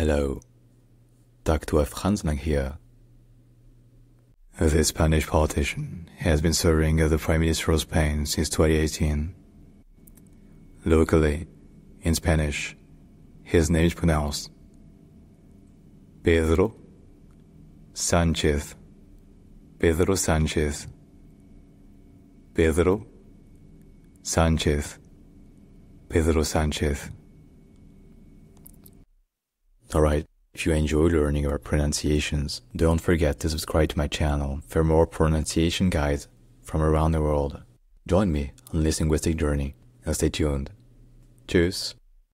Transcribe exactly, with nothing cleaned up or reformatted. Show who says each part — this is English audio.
Speaker 1: Hello, Doctor Franz here. The Spanish politician has been serving as the Prime Minister of Spain since twenty eighteen. Locally, in Spanish, his name is pronounced Pedro Sánchez. Pedro Sánchez. Pedro Sánchez. Pedro Sánchez. Alright, if you enjoy learning our pronunciations, don't forget to subscribe to my channel for more pronunciation guides from around the world. Join me on this linguistic journey and stay tuned. Tschüss.